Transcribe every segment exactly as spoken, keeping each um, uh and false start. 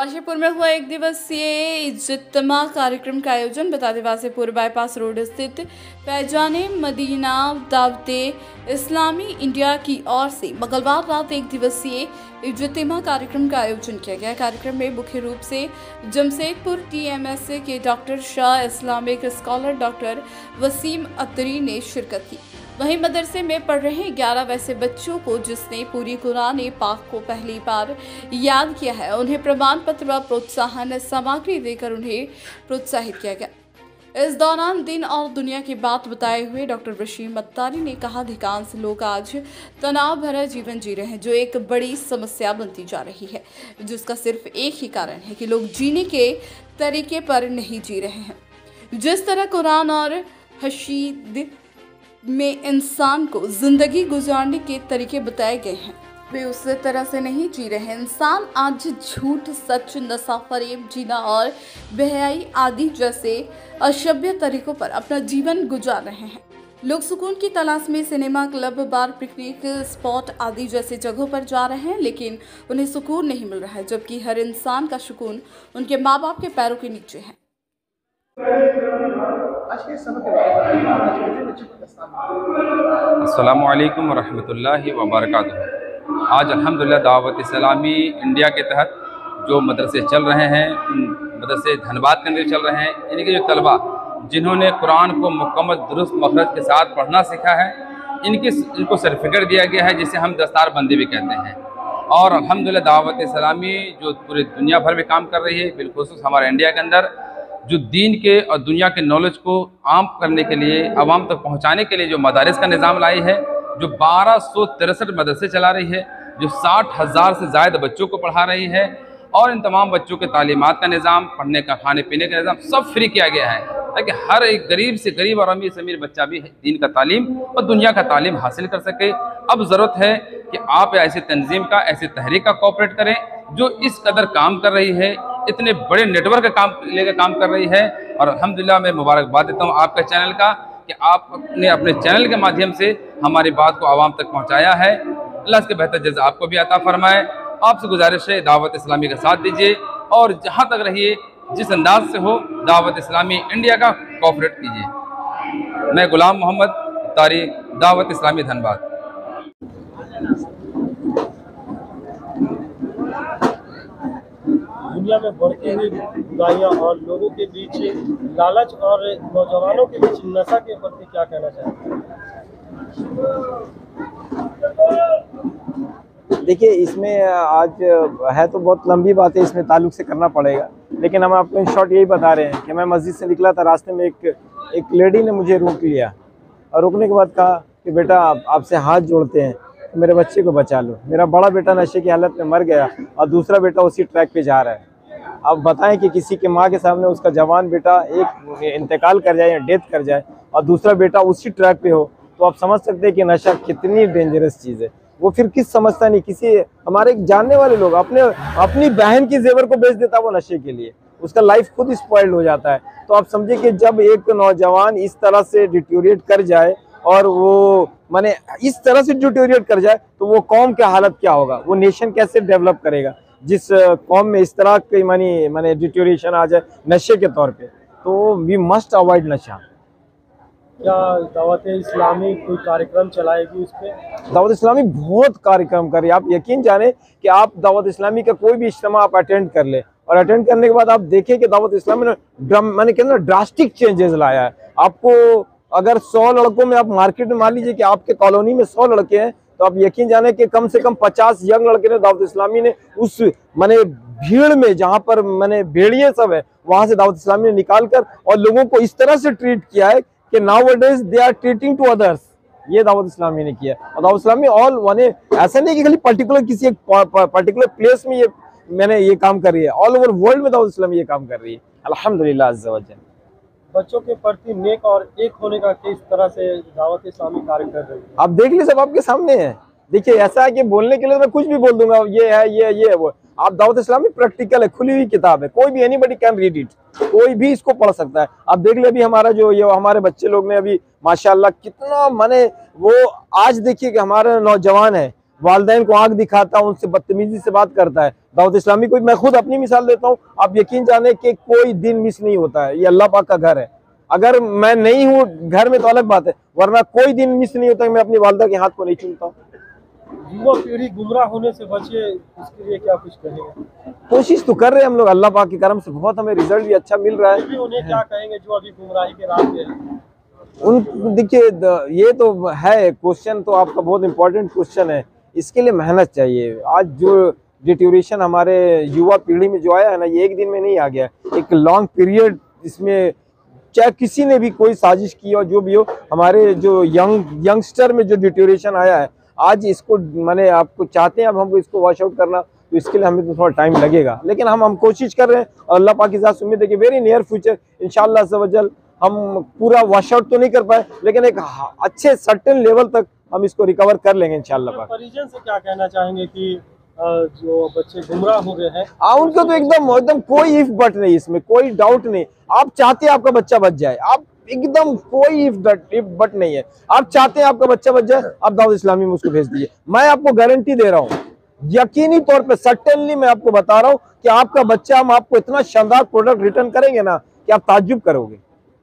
वाशीपुर में हुआ एक दिवसीय इज्तिमा कार्यक्रम का आयोजन। बता दें, वाशीपुर बाईपास रोड स्थित फैजाने मदीना दावते इस्लामी इंडिया की ओर से मंगलवार रात एक दिवसीय इज्तिमा कार्यक्रम का आयोजन किया गया। कार्यक्रम में मुख्य रूप से जमशेदपुर टीएमएसए के doctor Shah, Islamic scholar doctor Waseem Attari ने शिरकत की। वहीं मदरसे में पढ़ रहे ग्यारह वैसे बच्चों को जिसने पूरी कुरान पाक को पहली बार याद किया है, उन्हें प्रमाण पत्र व प्रोत्साहन सामग्री देकर उन्हें प्रोत्साहित किया गया। इस दौरान दिन और दुनिया की बात बताए हुए डॉक्टर वसीम अत्तरी ने कहा, अधिकांश लोग आज तनाव भरा जीवन जी रहे हैं, जो एक बड़ी समस्या बनती जा रही है, जिसका सिर्फ एक ही कारण है कि लोग जीने के तरीके पर नहीं जी रहे हैं। जिस तरह कुरान और हदीस में इंसान को जिंदगी गुजारने के तरीके बताए गए हैं, वे उस तरह से नहीं जी रहे हैं। इंसान आज झूठ, सच, नशा, फरेब, जीना और बेहयाई आदि जैसे असभ्य तरीकों पर अपना जीवन गुजार रहे हैं। लोग सुकून की तलाश में cinema, club, bar, picnic spot आदि जैसे जगहों पर जा रहे हैं, लेकिन उन्हें सुकून नहीं मिल रहा है, जबकि हर इंसान का सुकून उनके माँ बाप के पैरों के नीचे है। अस्सलामु अलैकुम वरहमतुल्लाहि वबरकातुहू। आज अल्हम्दुलिल्लाह दावत इस्लामी इंडिया के तहत जो मदरसे चल रहे हैं, मदरसे धनबाद के अंदर चल रहे हैं, इनके जो तलबा जिन्होंने कुरान को मुकम्मल दुरुस्त मखरज के साथ पढ़ना सीखा है, इनकी इनको सर्टिफिकेट दिया गया है, जिसे हम दस्तार बंदी भी कहते हैं। और अल्हम्दुलिल्लाह दावत इस्लामी जो पूरी दुनिया भर में काम कर रही है, बिलखुसूस हमारे इंडिया के अंदर जो दीन के और दुनिया के नॉलेज को आम करने के लिए, आवाम तक पहुंचाने के लिए जो मदारिस का निज़ाम लाई है, जो बारह सौ तिरसठ मदरसे चला रही है, जो साठ हज़ार से ज़्यादा बच्चों को पढ़ा रही है, और इन तमाम बच्चों के तालीमात का निज़ाम, पढ़ने का, खाने पीने का निज़ाम सब फ्री किया गया है, ताकि हर एक गरीब से गरीब और अमीर से अमीर बच्चा भी दीन का तालीम और दुनिया का तालीम हासिल कर सके। अब ज़रूरत है कि आप ऐसी तंजीम का, ऐसी तहरीक का कोऑपरेट करें जो इस कदर काम कर रही है, इतने बड़े नेटवर्क का काम लेकर काम कर रही है। और अल्हम्दुलिल्लाह मैं मुबारकबाद देता हूँ आपका चैनल का कि आपने अपने चैनल के माध्यम से हमारी बात को आवाम तक पहुँचाया है। अल्लाह इसके बेहतर जज़ा आपको भी अता फरमाए। आपसे गुजारिश है, दावत इस्लामी का साथ दीजिए और जहाँ तक रहिए, जिस अंदाज से हो, दावत इस्लामी इंडिया का कोऑपरेट कीजिए। मैं गुलाम मोहम्मद तारी, दावत इस्लामी धनबाद। दुनिया में बढ़ती हुई बुराइयां और लोगों के बीच लालच और नौजवानों के बीच नशा के प्रति क्या कहना चाहते हैं? देखिए, इसमें आज है तो बहुत लंबी बात है, इसमें ताल्लुक से करना पड़ेगा, लेकिन हम आपको इन शॉर्ट यही बता रहे हैं कि मैं मस्जिद से निकला था, रास्ते में एक एक लेडी ने मुझे रोक लिया और रोकने के बाद कहा कि बेटा आपसे हाथ जोड़ते हैं, मेरे बच्चे को बचा लो। मेरा बड़ा बेटा नशे की हालत में मर गया और दूसरा बेटा उसी ट्रैक पे जा रहा है। अब बताएं कि किसी के माँ के सामने उसका जवान बेटा एक इंतकाल कर जाए या डेथ कर जाए और दूसरा बेटा उसी ट्रैक पे हो, तो आप समझ सकते हैं कि नशा कितनी डेंजरस चीज़ है। वो फिर किस समझता नहीं, किसी हमारे जानने वाले लोग अपने अपनी बहन की जेवर को बेच देता वो नशे के लिए, उसका लाइफ खुद स्पॉइल्ड हो जाता है। तो आप समझिए कि जब एक नौजवान इस तरह से डिटोरिएट कर जाए और वो माने इस तरह से डिटोरिएट कर जाए, तो वो कौम की हालत क्या होगा, वो नेशन कैसे डेवलप करेगा। जिस कौम में इस तरह की मानी माने डिटोरिएशन आ जाए नशे के तौर पे, तो वी मस्ट अवॉइड नशा। क्या दावत इस्लामी कोई कार्यक्रम चलाएगी उस पर? दावत इस्लामी बहुत कार्यक्रम करे। आप यकीन जाने कि आप दावत इस्लामी का कोई भी इज्तिमा आप अटेंड कर ले और अटेंड करने के बाद आप देखें कि दावत इस्लामी ने मैंने कहना ड्रास्टिक चेंजेस लाया है। आपको अगर सौ लड़कों में आप मार्केट में मान लीजिए कि आपके कॉलोनी में सौ लड़के हैं, तो आप यकीन जाने कि कम से कम पचास यंग लड़के ने दावत इस्लामी ने उस माने भीड़ में, जहाँ पर माने भेड़िए सब है, वहां से दावत इस्लामी ने निकाल कर और लोगों को इस तरह से ट्रीट किया है कि nowadays they are treating to others. ये दावत इस्लामी ने किया। और दावत इस्लामी ऑल वन, ऐसा नहीं कि खाली पर्टिकुलर किसी एक पर्टिकुलर प्लेस में ये मैंने ये काम कर रही है, ऑल ओवर वर्ल्ड में दावत इस्लामी ये काम कर रही है, अल्हम्दुलिल्लाह अज़्ज़ा व जल। बच्चों के प्रति नेक और एक होने का किस तरह से दावत इस्लामी कार्य कर रही है? आप देख लीजिए, सब आपके सामने है। देखिए, ऐसा है कि बोलने के लिए मैं कुछ भी बोल दूंगा, ये है ये ये है वो। आप दावत इस्लामी प्रैक्टिकल है, खुली हुई किताब है, कोई भी एनीबडी कैन रीड इट, कोई भी इसको पढ़ सकता है। आप देख ले, अभी हमारा जो ये हमारे बच्चे लोग ने अभी माशाल्लाह कितना माने वो आज देखिए कि हमारे नौजवान है, वालिदैन को आंख दिखाता है, उनसे बदतमीजी से बात करता है। दावत इस्लामी को मैं खुद अपनी मिसाल देता हूँ, आप यकीन जाने कि कोई दिन मिस नहीं होता है। ये अल्लाह पाक का घर है, अगर मैं नहीं हूँ घर में तो अलग बात है, वरना कोई दिन मिस नहीं होता कि मैं अपनी वालिदा के हाथ को नहीं चूमता हूँ। युवा पीढ़ी गुमराह होने से बचे, इसके लिए क्या कुछ कहेंगे? कोशिश तो कर रहे हैं हम लोग, अल्लाह पाक के करम से बहुत हमें रिजल्ट भी अच्छा मिल रहा है। भी उन्हें क्या कहेंगे जो अभी गुमराही के राह पे हैं? उन देखिए, ये तो है क्वेश्चन, तो आपका बहुत इंपॉर्टेंट क्वेश्चन है। इसके लिए मेहनत चाहिए। आज जो डिटोरेशन हमारे युवा पीढ़ी में जो आया है ना, ये एक दिन में नहीं आ गया, एक लॉन्ग पीरियड इसमें, चाहे किसी ने भी कोई साजिश की हो, जो भी हो, हमारे जो यंग यंगस्टर में जो डिटोरेशन आया है, आज इसको माने आपको चाहते हैं अब हमको इसको वॉश आउट करना, तो इसके लिए हमें तो थोड़ा टाइम लगेगा, लेकिन हम हम कोशिश कर रहे हैं और अल्लाह पाक की ज़ात से उम्मीद है कि वेरी नियर फ्यूचर इंशाअल्लाह अज़्ज़ व जल हम पूरा वॉश आउट तो नहीं कर पाए, लेकिन एक अच्छे सर्टेन लेवल तक हम इसको रिकवर कर लेंगे इंशाअल्लाह पाक। परिजन से क्या कहना चाहेंगे कि जो बच्चे गुमराह हो गए हैं? हाँ, उनको तो एकदम एकदम कोई इफ बट नहीं, इसमें कोई डाउट नहीं। आप चाहते हैं आपका बच्चा बच जाए, आप एकदम कोई इफ बट इफ बट नहीं है। आप चाहते हैं आपका बच्चा बच जाए, आप दावत इस्लामी में उसको भेज दीजिए। मैं आपको गारंटी दे रहा हूँ, यकीनी तौर पे सर्टेनली मैं आपको बता रहा हूँ कि आपका बच्चा, हम आपको इतना शानदार प्रोडक्ट रिटर्न करेंगे ना कि आप ताज्जुब करोगे।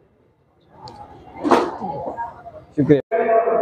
शुक्रिया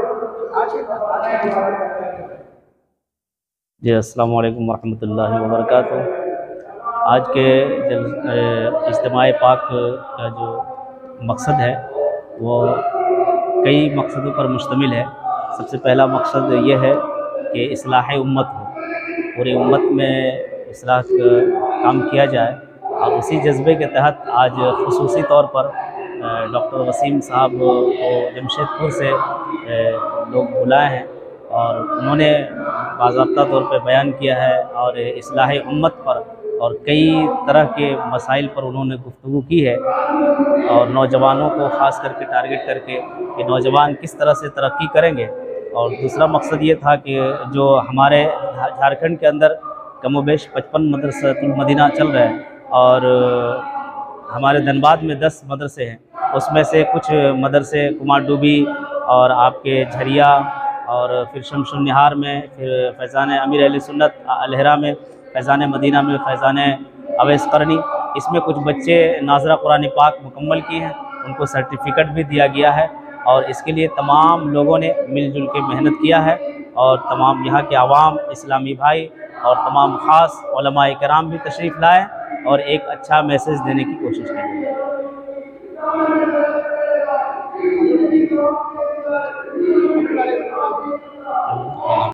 जी। अस्सलाम वालेकुम वरहमतुल्लाहि वबरकातुहू। आज के इज्तिमाए पाक का जो मकसद है वो कई मकसदों पर मुश्तमिल है। सबसे पहला मकसद ये है कि इस्लाह उम्मत हो, पूरी उम्मत में इस्लाह का काम किया जाए, और उसी जज्बे के तहत आज खुसूसी तौर पर डॉक्टर वसीम साहब को जमशेदपुर से लोग बुलाए हैं और उन्होंने बाज़ाब्ता तौर पे बयान किया है और इस्लाह उम्मत पर और कई तरह के मसाइल पर उन्होंने गुफ्तगू की है, और नौजवानों को ख़ास करके टारगेट करके कि नौजवान किस तरह से तरक्की करेंगे। और दूसरा मकसद ये था कि जो हमारे झारखंड के अंदर कमोबेश पचपन मदरसतुल मदीना चल रहे हैं और हमारे धनबाद में दस मदरसे हैं, उसमें से कुछ मदरसे कुमार डूबी और आपके झरिया और फिर शमशुन निहार में, फिर फैज़ान अमीर अहले सुन्नत अलहरा में, फैज़ान मदीना में फैज़ान अवैस करनी, इसमें कुछ बच्चे नाज़रा कुरान पाक मुकम्मल किए हैं, उनको सर्टिफिकेट भी दिया गया है। और इसके लिए तमाम लोगों ने मिलजुल के मेहनत किया है और तमाम यहाँ के आवाम, इस्लामी भाई और तमाम ख़ास उलमाए किराम भी तशरीफ़ लाए और एक अच्छा मैसेज देने की कोशिश की गई है।